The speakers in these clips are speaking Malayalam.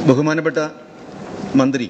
ബഹുമാനപ്പെട്ട മന്ത്രി,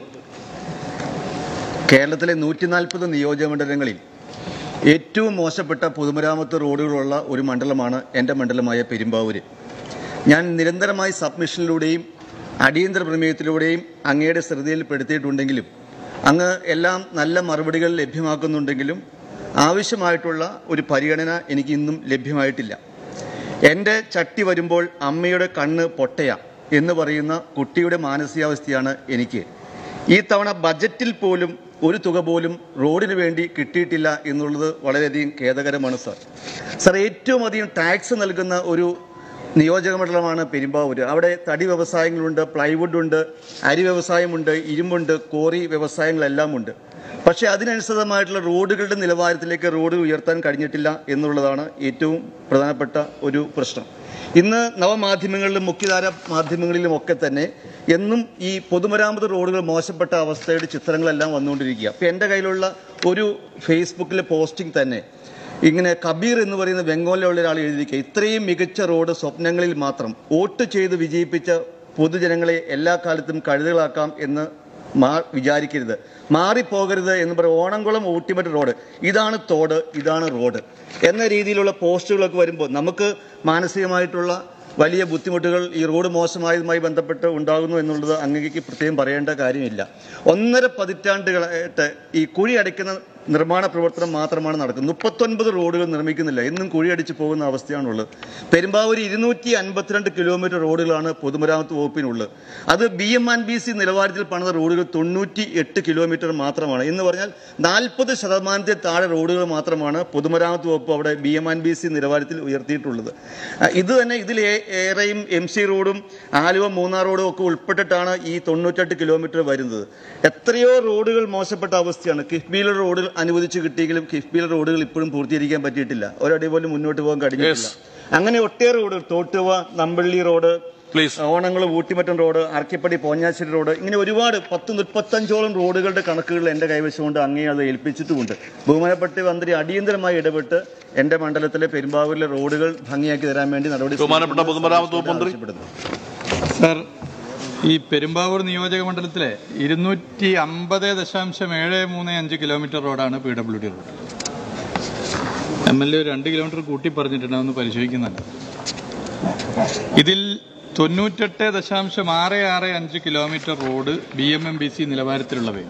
കേരളത്തിലെ 140 നിയോജകമണ്ഡലങ്ങളിൽ ഏറ്റവും മോശപ്പെട്ട പൊതുമരാമത്ത് റോഡുകളുള്ള ഒരു മണ്ഡലമാണ് എൻ്റെ മണ്ഡലമായ പെരുമ്പാവൂർ. ഞാൻ നിരന്തരമായി സബ്മിഷനിലൂടെയും അടിയന്തര പ്രമേയത്തിലൂടെയും അങ്ങയുടെ ശ്രദ്ധയിൽപ്പെടുത്തിയിട്ടുണ്ടെങ്കിലും അങ്ങ് എല്ലാം നല്ല മറുപടികൾ ലഭ്യമാക്കുന്നുണ്ടെങ്കിലും ആവശ്യമായിട്ടുള്ള ഒരു പരിഗണന എനിക്ക് ഇന്നും ലഭ്യമായിട്ടില്ല. എൻ്റെ ചട്ടി വരുമ്പോൾ അമ്മയുടെ കണ്ണ് പൊട്ടയ എന്ന് പറയുന്ന കുട്ടിയുടെ മാനസികാവസ്ഥയാണ് എനിക്ക്. ഈ തവണ ബജറ്റിൽ പോലും ഒരു തുക പോലും റോഡിന് വേണ്ടി കിട്ടിയിട്ടില്ല എന്നുള്ളത് വളരെയധികം ഖേദകരമാണ് സാർ. ഏറ്റവും അധികം ടാക്സ് നൽകുന്ന ഒരു നിയോജകമണ്ഡലമാണ് പെരുമ്പാവൂർ. അവിടെ തടി വ്യവസായങ്ങളുണ്ട്, പ്ലൈവുഡ് ഉണ്ട്, അരി വ്യവസായമുണ്ട്, ഇരുമ്പുണ്ട്, കോറി വ്യവസായങ്ങളെല്ലാം ഉണ്ട്. പക്ഷേ അതിനനുസൃതമായിട്ടുള്ള റോഡുകളുടെ നിലവാരത്തിലേക്ക് റോഡ് ഉയർത്താൻ കഴിഞ്ഞിട്ടില്ല എന്നുള്ളതാണ് ഏറ്റവും പ്രധാനപ്പെട്ട ഒരു പ്രശ്നം. ഇന്ന് നവമാധ്യമങ്ങളിലും മുഖ്യധാര മാധ്യമങ്ങളിലും ഒക്കെ തന്നെ എന്നും ഈ പൊതുമരാമത്ത് റോഡുകൾ മോശപ്പെട്ട അവസ്ഥയുടെ ചിത്രങ്ങളെല്ലാം വന്നുകൊണ്ടിരിക്കുക. അപ്പോൾ എൻ്റെ കയ്യിലുള്ള ഒരു ഫേസ്ബുക്കിലെ പോസ്റ്റിംഗ് തന്നെ ഇങ്ങനെ കബീർ എന്ന് പറയുന്ന ബംഗാളിലുള്ള ഒരാൾ എഴുതിയിരിക്കുക, ഇത്രയും മികച്ച റോഡ് സ്വപ്നങ്ങളിൽ മാത്രം, വോട്ട് ചെയ്ത് വിജയിപ്പിച്ച പൊതുജനങ്ങളെ എല്ലാ കാലത്തും കഴുതകളാക്കാം എന്ന് വിചാരിക്കരുത്, മാറിപ്പോകരുത് എന്ന് പറയും. ഓണംകുളം ഊട്ടിമറ്റ് റോഡ്, ഇതാണ് തോട്, ഇതാണ് റോഡ് എന്ന രീതിയിലുള്ള പോസ്റ്റുകളൊക്കെ വരുമ്പോൾ നമുക്ക് മാനസികമായിട്ടുള്ള വലിയ ബുദ്ധിമുട്ടുകൾ ഈ റോഡ് മോശമായതുമായി ബന്ധപ്പെട്ട് ഉണ്ടാകുന്നു എന്നുള്ളത് അങ്ങേക്ക് പ്രത്യേകം പറയേണ്ട കാര്യമില്ല. 1.5 പതിറ്റാണ്ടുകളായിട്ട് ഈ കുഴി അടയ്ക്കുന്ന നിർമ്മാണ പ്രവർത്തനം മാത്രമാണ് നടക്കുന്നത്. 39 റോഡുകൾ നിർമ്മിക്കുന്നില്ല, എന്നും കുഴിയടിച്ച് പോകുന്ന അവസ്ഥയാണുള്ളത്. പെരുമ്പാവൂർ 252 കിലോമീറ്റർ റോഡുകളാണ് പൊതുമരാമത്ത് വകുപ്പിനുള്ളത്. അത് BMNBC നിലവാരത്തിൽ പണിത റോഡുകൾ 98 കിലോമീറ്റർ മാത്രമാണ്. എന്ന് പറഞ്ഞാൽ 40% താഴെ റോഡുകൾ മാത്രമാണ് പൊതുമരാമത്ത് വകുപ്പ് അവിടെ BMNBC നിലവാരത്തിൽ ഉയർത്തിയിട്ടുള്ളത്. ഇത് തന്നെ ഇതിലേറെയും MC റോഡും ആലുവ മൂന്നാർ റോഡും ഒക്കെ ഉൾപ്പെട്ടിട്ടാണ് ഈ 98 കിലോമീറ്റർ വരുന്നത്. എത്രയോ റോഡുകൾ മോശപ്പെട്ട അവസ്ഥയാണ്. കിഫ്ബിയിലെ റോഡുകൾ അനുവദിച്ചു കിട്ടിയെങ്കിലും കിഫ്ബിയിലെ റോഡുകൾ ഇപ്പോഴും പൂർത്തീകരിക്കാൻ പറ്റിയിട്ടില്ല, ഒരടി പോലും മുന്നോട്ട് പോകാൻ കഴിഞ്ഞിട്ടില്ല. അങ്ങനെ ഒട്ടേറെ റോഡുകൾ, Thottuva Namballi road, Onamkulam Oottimattom road, Arkkippadi Ponjassery road, ഇങ്ങനെ ഒരുപാട് 10-35ഓളം റോഡുകളുടെ കണക്കുകൾ എൻ്റെ കൈവശമുണ്ട്. അങ്ങേ അത് ഏൽപ്പിച്ചിട്ടുമുണ്ട്. ബഹുമാനപ്പെട്ട മന്ത്രി അടിയന്തരമായി ഇടപെട്ട് എൻ്റെ മണ്ഡലത്തിലെ പെരുമ്പാവൂരിലെ റോഡുകൾ ഭംഗിയാക്കി തരാൻ വേണ്ടി നടപടി ആവശ്യപ്പെടുന്നു. സാർ, ഈ പെരുമ്പാവൂർ നിയോജക മണ്ഡലത്തിലെ 250.735 കിലോമീറ്റർ റോഡാണ് PWD റോഡ്. MLA 2 കിലോമീറ്റർ കൂട്ടി പറഞ്ഞിട്ടുണ്ടാവുമെന്ന് പരിശോധിക്കുന്നുണ്ട്. ഇതിൽ 98.665 കിലോമീറ്റർ റോഡ് BMNBC നിലവാരത്തിലുള്ളവയാണ്.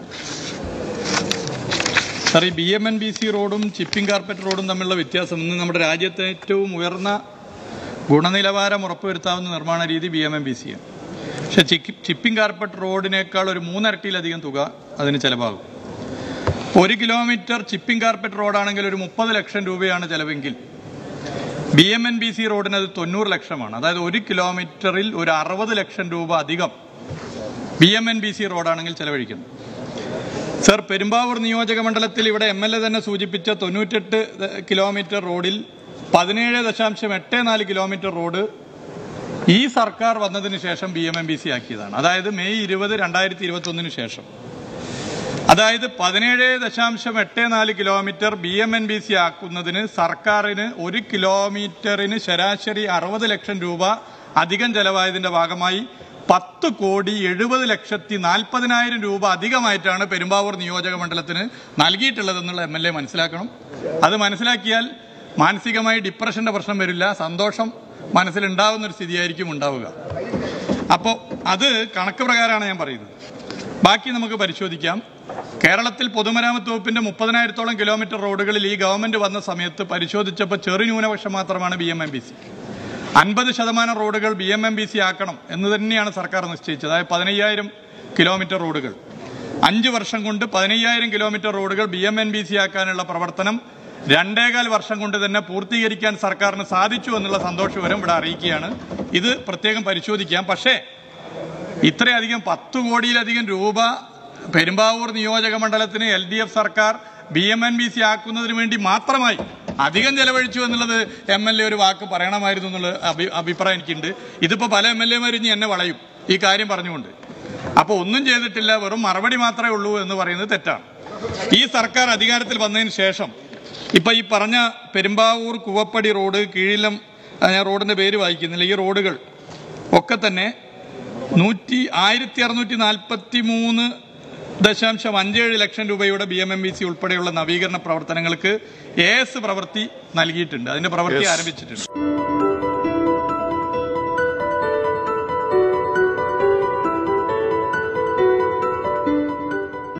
സാർ, ഈ BMNBC റോഡും ചിപ്പിംഗ് കാർപ്പറ്റ് റോഡും തമ്മിലുള്ള വ്യത്യാസം, ഇന്ന് നമ്മുടെ രാജ്യത്തെ ഏറ്റവും ഉയർന്ന ഗുണനിലവാരം ഉറപ്പുവരുത്താവുന്ന നിർമ്മാണ രീതി BMNBC-ആണ്. പക്ഷെ ചിപ്പിംഗ് കാർപ്പറ്റ് റോഡിനേക്കാൾ ഒരു 3 ഇരട്ടിയിലധികം തുക അതിന് ചെലവാകും. 1 കിലോമീറ്റർ ചിപ്പിംഗ് കാർപ്പറ്റ് റോഡാണെങ്കിൽ ഒരു 30 ലക്ഷം രൂപയാണ് ചെലവെങ്കിൽ BMNBC റോഡിന് അത് 90 ലക്ഷമാണ്. അതായത് 1 കിലോമീറ്ററിൽ ഒരു 60 ലക്ഷം രൂപ അധികം BMNBC റോഡാണെങ്കിൽ ചെലവഴിക്കുന്നു. സർ, പെരുമ്പാവൂർ നിയോജക മണ്ഡലത്തിൽ ഇവിടെ MLA തന്നെ സൂചിപ്പിച്ച 98 കിലോമീറ്റർ റോഡിൽ 17.84 കിലോമീറ്റർ റോഡ് ഈ സർക്കാർ വന്നതിന് ശേഷം BMNBC ആക്കിയതാണ്. അതായത് മെയ് 20, 2021 ശേഷം. അതായത് 17.84 കിലോമീറ്റർ BMNBC ആക്കുന്നതിന് സർക്കാരിന് 1 കിലോമീറ്ററിന് ശരാശരി 60 ലക്ഷം രൂപ അധികം ചെലവായതിന്റെ ഭാഗമായി 10,70,40,000 രൂപ അധികമായിട്ടാണ് പെരുമ്പാവൂർ നിയോജക മണ്ഡലത്തിന് നൽകിയിട്ടുള്ളതെന്നുള്ള MLA മനസ്സിലാക്കണം. അത് മനസ്സിലാക്കിയാൽ മാനസികമായി ഡിപ്രഷന്റെ പ്രശ്നം വരില്ല, സന്തോഷം മനസ്സിലുണ്ടാവുന്ന ഒരു സ്ഥിതിയായിരിക്കും ഉണ്ടാവുക. അപ്പോൾ അത് കണക്ക് പ്രകാരമാണ് ഞാൻ പറയുന്നത്. ബാക്കി നമുക്ക് പരിശോധിക്കാം. കേരളത്തിൽ പൊതുമരാമത്ത് വകുപ്പിന്റെ 30,000-ഓളം കിലോമീറ്റർ റോഡുകളിൽ ഈ ഗവൺമെന്റ് വന്ന സമയത്ത് പരിശോധിച്ചപ്പോൾ ന്യൂനപക്ഷം മാത്രമാണ് BMNBC. 50% റോഡുകൾ BMNBC ആക്കണം എന്ന് തന്നെയാണ് സർക്കാർ നിശ്ചയിച്ചത്. അതായത് 15,000 കിലോമീറ്റർ റോഡുകൾ 5 വർഷം കൊണ്ട് 15,000 കിലോമീറ്റർ റോഡുകൾ BMNBC ആക്കാനുള്ള പ്രവർത്തനം 2.25 വർഷം കൊണ്ട് തന്നെ പൂർത്തീകരിക്കാൻ സർക്കാരിന് സാധിച്ചു എന്നുള്ള സന്തോഷവരം ഇവിടെ അറിയിക്കുകയാണ്. ഇത് പ്രത്യേകം പരിശോധിക്കാം. പക്ഷേ ഇത്രയധികം 10 കോടിയിലധികം രൂപ പെരുമ്പാവൂർ നിയോജക മണ്ഡലത്തിന് LDF സർക്കാർ BMNBC ആക്കുന്നതിന് വേണ്ടി മാത്രമായി അധികം ചെലവഴിച്ചു എന്നുള്ളത് MLA ഒരു വാക്ക് പറയണമായിരുന്നു എന്നുള്ള അഭിപ്രായം എനിക്കുണ്ട്. ഇതിപ്പോൾ പല MLA-മാരും ഇനി എന്നെ വളയും ഈ കാര്യം പറഞ്ഞുകൊണ്ട്. അപ്പോൾ ഒന്നും ചെയ്തിട്ടില്ല, വെറും മറുപടി മാത്രമേ ഉള്ളൂ എന്ന് പറയുന്നത് തെറ്റാണ്. ഈ സർക്കാർ അധികാരത്തിൽ വന്നതിന് ശേഷം ഇപ്പൊ ഈ പറഞ്ഞ പെരുമ്പാവൂർ കുവപ്പടി റോഡ്, കീഴിലം, ഞാൻ റോഡിന്റെ പേര് വായിക്കുന്നില്ല, ഈ റോഡുകൾ ഒക്കെ തന്നെ 1643.57 ലക്ഷം രൂപയുടെ BMMVC ഉൾപ്പെടെയുള്ള നവീകരണ പ്രവർത്തനങ്ങൾക്ക് AS പ്രവൃത്തി നൽകിയിട്ടുണ്ട്. അതിന്റെ പ്രവൃത്തി ആരംഭിച്ചിട്ടുണ്ട്.